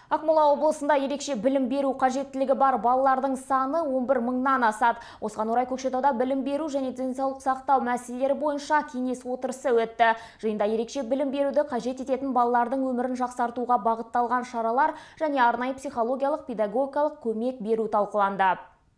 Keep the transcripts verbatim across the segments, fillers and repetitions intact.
Ақмола облысында ерекше білім беру қажеттілігі бар балалардың саны он бір мыңнан асады. Осыған орай Көкшетауда білім беру және денсаулық сақтау мәселелері бойынша кеңес отырысы өтті. Жиында ерекше білім беруді қажет ететін балалардың өмірін жақсартуға бағытталған шаралар және арнайы психологиялық педагогикалық көмек беру талқыланды.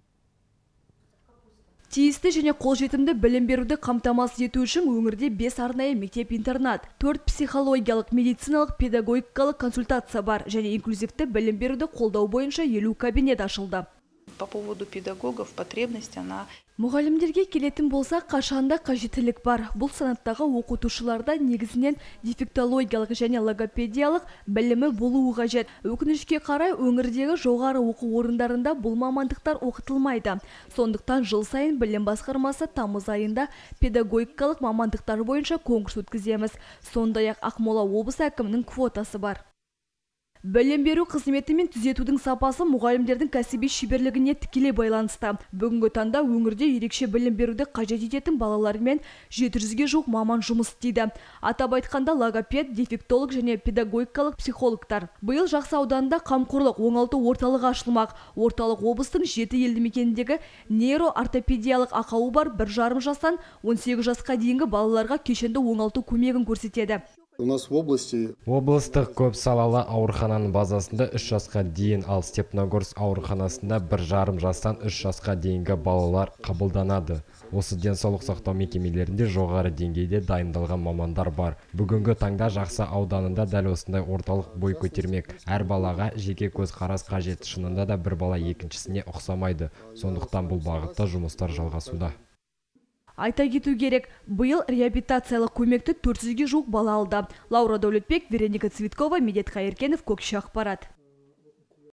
Тиісті және қолжетімді білім беруді қамтамасыз ету үшін өңірде бес арнайы мектеп-интернат, төрт психологиялық, медициналық, педагогикалық консультация бар және инклюзивті білім беруді қолдау бойынша елу кабинет ашылды. По поводу педагогов потребность она... Мұғалімдерге келетін болса, қашанда қажеттілік бар. Бұл санаттағы оқытушыларда негізінен дефектологиялық және логопедиялық білімі болуы қажет. Өкінішке қарай өңірдегі жоғары оқу орындарында бұл мамандықтар оқытылмайды. Сондықтан жыл сайын білім басқармасы тамыз айында педагогикалық мамандықтар бойынша конкурс өткіземіз. Сондай-ақ Ақмола облысы әкімінің квотасы бар. Білім беру қызметі мен түзетудің сапасы мұғалімдердің кәсіби шеберлігіне тікелей байланысты. Бүгінгі таңда өңірде ерекше білім беруді қажет ететін балалармен жеті жүзге жуық маман жұмыс істейді. Атап айтқанда логопед, дефектолог және педагогикалық психологтар. Биыл Жақсы ауданында қамқорлық оңалту орталығы ашылмақ. Орталық облыстың жеті елді мекеніндегі нейроортопедиялық ақауы бар бір жарым жастан он сегіз жасқа дейінгі балаларға кешенді оңалту көмегін көрсетеді. У нас в области облыстық көп салалы аурухананың базасында үш жасқа дейін, ал Степногорск ауруханасында бір жарым жастан үш жасқа дейінгі балалар қабылданады. Осы денсаулық сақтау мекемелерінде жоғары деңгейде дайындалған мамандар бар. Бүгінгі таңда Жақсы ауданында дәл осындай орталық бой көтермек. Әр балаға жеке көз қарас қажет, шынында да бір бала екіншісіне ұқсамайды. Сондықтан бұл бағытта жұмыстар жалғасуда. Айта кету керек, биыл реабилитациялық көмекті төрт жүзге жуық бала алды. Лаура Дәулетбек, Вероника Цветкова, Медет Қайыркенов, Көкше ақпарат.